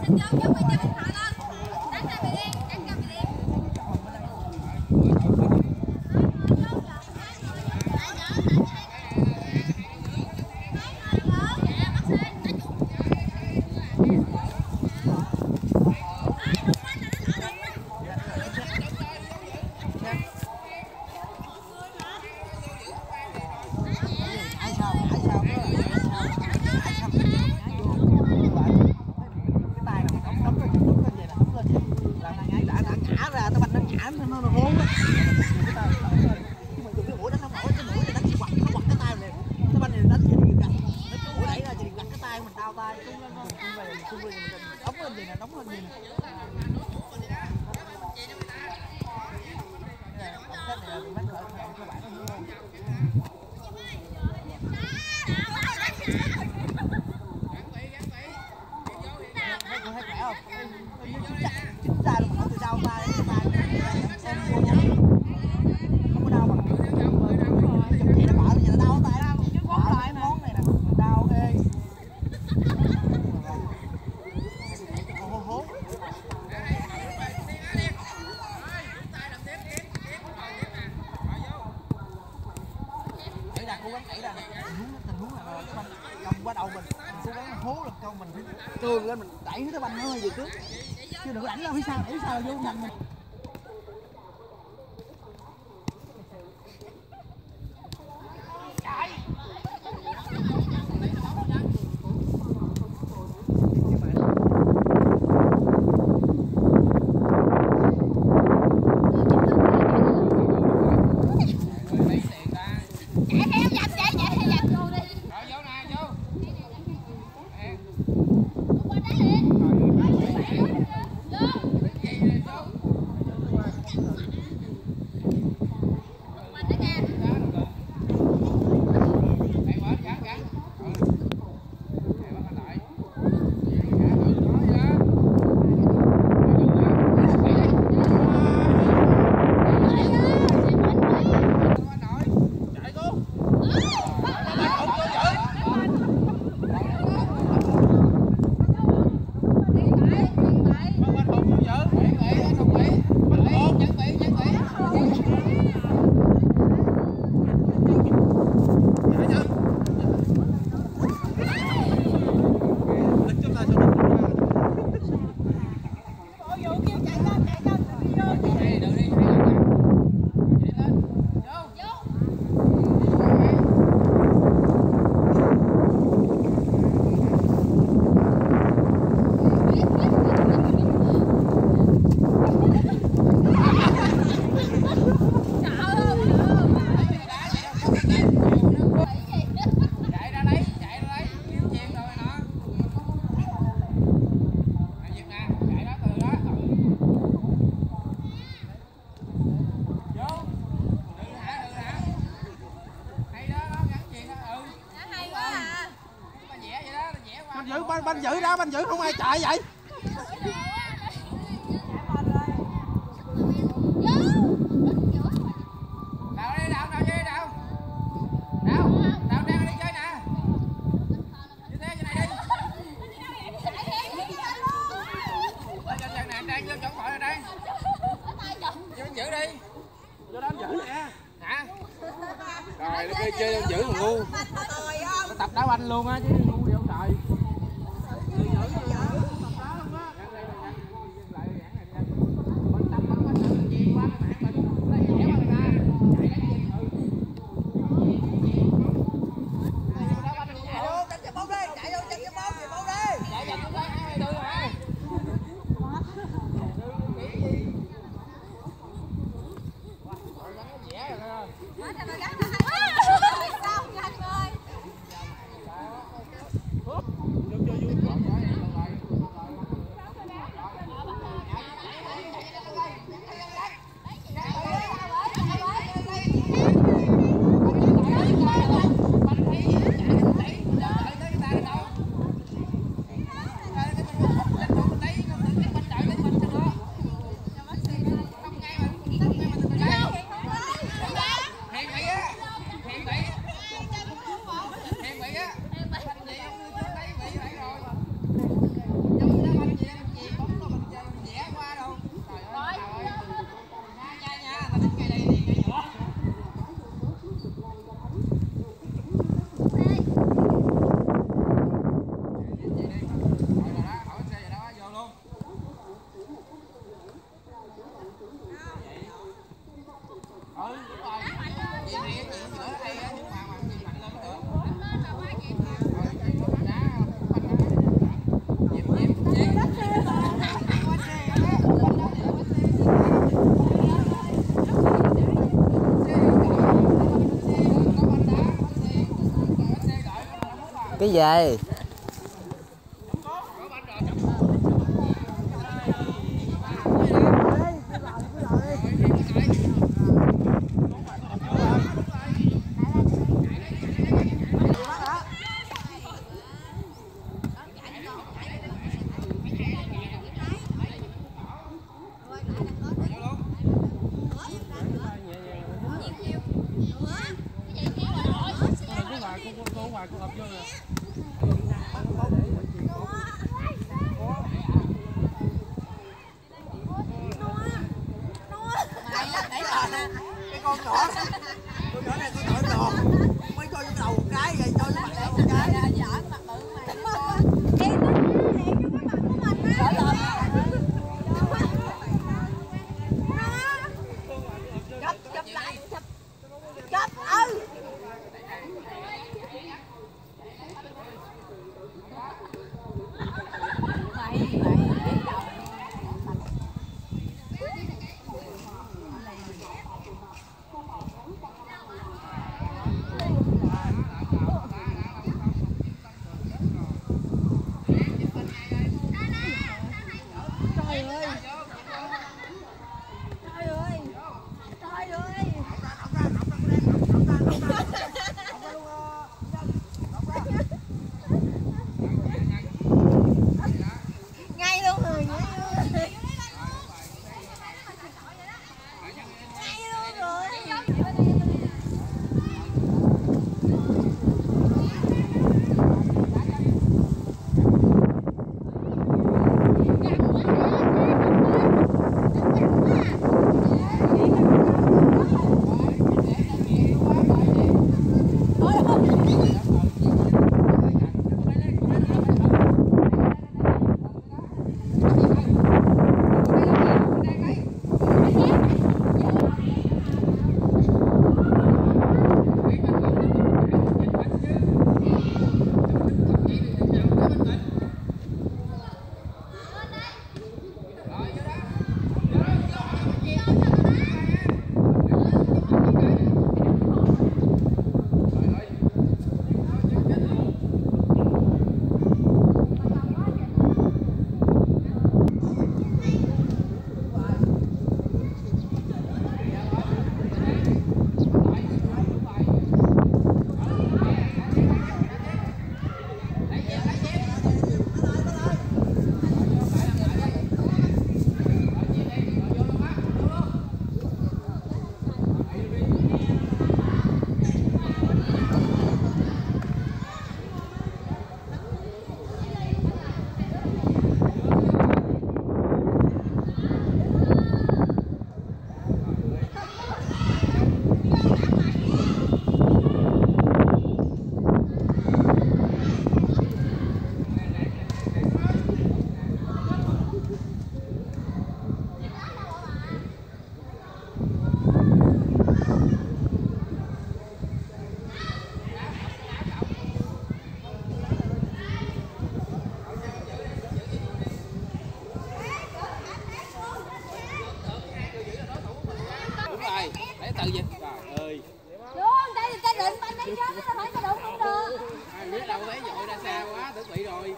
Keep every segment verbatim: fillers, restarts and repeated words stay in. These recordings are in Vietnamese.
Trường lên mình đẩy cái banh nó hơi về trước chứ đừng có đánh ra phía sau, đẩy phía sau vô nhanh mình. Banh giữ đó, banh giữ không ai chạy vậy. Đâu đi, đâu, đâu đi, đâu. Đâu, đâu đang đi chơi nè. Như thế, như này đi. Đây, chân nè, đang vô chỗ khỏi rồi đây. Vô banh giữ đi. Vô đó giữ nè. Hả? Rồi, nó chơi banh giữ mà ngu. Nó tập đá banh luôn á chứ ngu gì không trời. cái về. Cái con nhỏ này, con nhỏ này con nhỏ đòn, mới cho vô đầu một cái rồi cho vô mặt một cái. giỡn mặt bự mày. Em nó lẹ cho cái mặt của mình á. Chụp chụp lại chụp. Chụp ừ. Mày mày biết đâu. Ngay luôn rồi, ngay luôn rồi. Ngay luôn rồi. Để tự dịch. Trời ơi. Luôn, đây là ta định banh đây chứ, nó phải có đụng không được. Ai biết đâu thấy dội ra xa quá, tưởng bị rồi.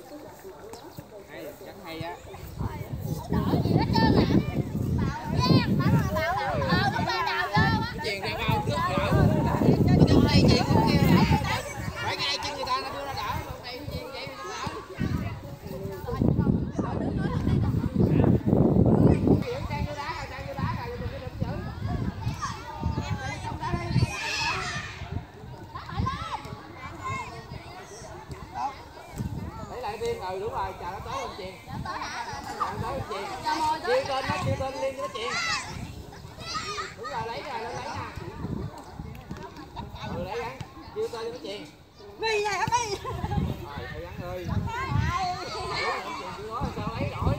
Hay, chắc hay á. Đỡ gì hết trơn à. Bảo nha, bảo là bảo bảo. Ờ, lúc ba đào vô á. Chèn ra bao trước đỡ. Trong đây chị cũng kia. Phải ngay chân người ta nó đưa ra đỡ, lúc này chèn vậy nó đỡ. Ừ đúng rồi, chào nó tới không Chuyền. Chào nó tới không Chuyền. Chia tên nó, chia tên liên cho nó Chuyền. Đúng rồi, lấy rồi, lấy nè. Ừ, lấy gắn, chia tên cho nó Chuyền. Vì này hả Vì? Rồi, phải gắn ơi. Lấy không Chuyền, chưa nói sao lấy rồi.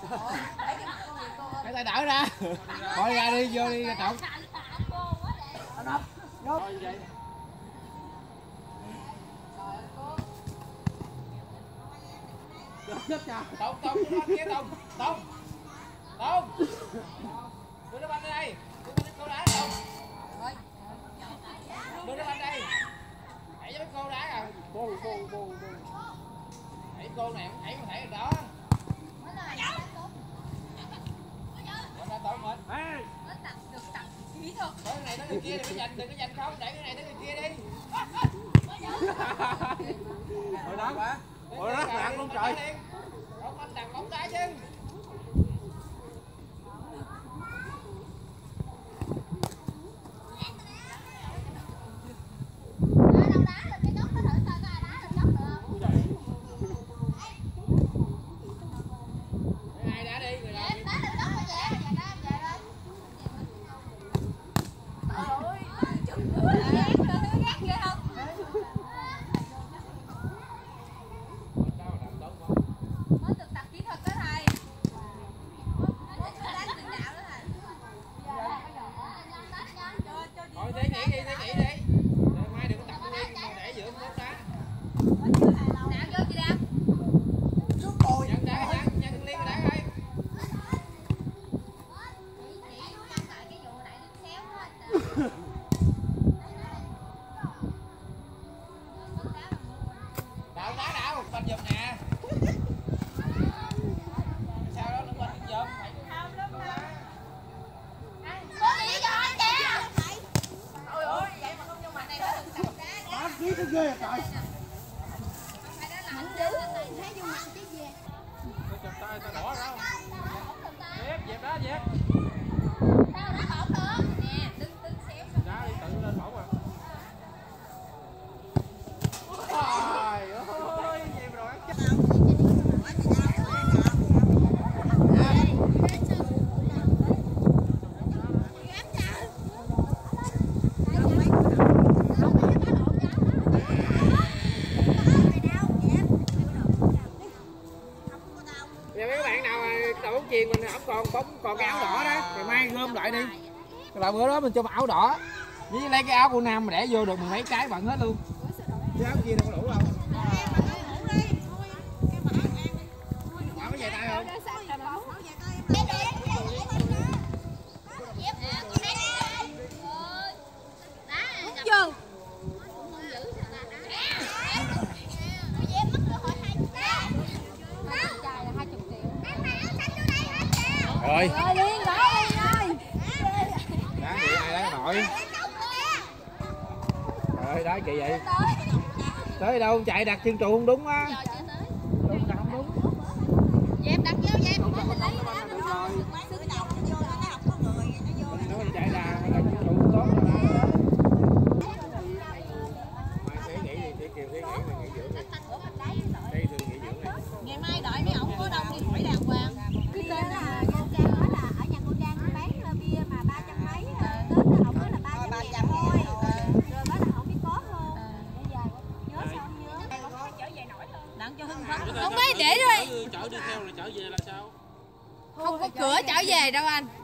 Cái tay đỡ ra. Thôi ra đi, vô đi ra trọng. Thôi vậy. Tông, Tông, đưa banh kia Tông. Tông. Tông. Đưa đá banh đây. Đưa banh cô đá Tông. Đưa đá banh đây. Hãy cho cô đá à. Cô, cô, cô, cô. Hãy cô này không thấy mà thấy rồi đó. Ra Tông mình. Ê. Tới cái này tới người kia đừng có giành, đừng có giành không, để cái này tới người kia đi. Hồi đó. Hồi đó nặng luôn trời. Không anh đặt bóng đá chứ. Đậu đá đậu, banh giùm nè. Sao đó nó quanh giùm, phải không lắm mà. Có gì cho anh kìa. Ôi ôi, vậy mà không vô mặt này nó đừng tập đá đá. Bác biết cái ghê trời. Mạnh dữ, thấy vô mặt chứ gì. Tôi chụp tay, tay đỏ ra không? Dẹp, dẹp đá, dẹp. Sao đá bổng được? Nè, đứng đứng xéo. Đá đi, tự lên bổng à. Trời ơi, dẹp rồi. Giờ mấy bạn nào đầu bóng chuyền mình không còn bóng còn cái áo đỏ đó thì mai gom lại đi. Là bữa đó mình cho áo đỏ với lấy cái áo của nam mà để vô được mười mấy cái bận hết luôn. Cái áo kia đâu có đủ đâu. Áo có về tay không? Vô. Rồi. Rồi liên gõ đi ơi. Đá vậy ai đá nổi. Rồi đá kỳ vậy. Tới đâu chạy đặt chân trụ không đúng á. Đúng đặt không đúng. Dẹp đặt vô dẹp không có lấy đá Đúng rồi. Nó mình chạy đà đặt chân trụ tốt rồi đó. Mai sẽ nghỉ đi, sẽ kêu sẽ nghỉ nghỉ dưỡng đi. Đây thường nghỉ dưỡng đi. Ngày mai đợi mấy ổng có đông đi hỏi đàng hoàng. Cái tên là cô Trang nói là ở nhà cô Trang bán bia mà ba trăm mấy, Tết đó ổng nói là ba trăm thôi. Rồi đó là ổng biết có không? Bây giờ nhớ sao không nhớ? Trở về nổi hơn. Đặng cho hưng phấn. Không biết để rồi. Chở đi theo là trở về là sao? Không có cửa trở về đâu anh.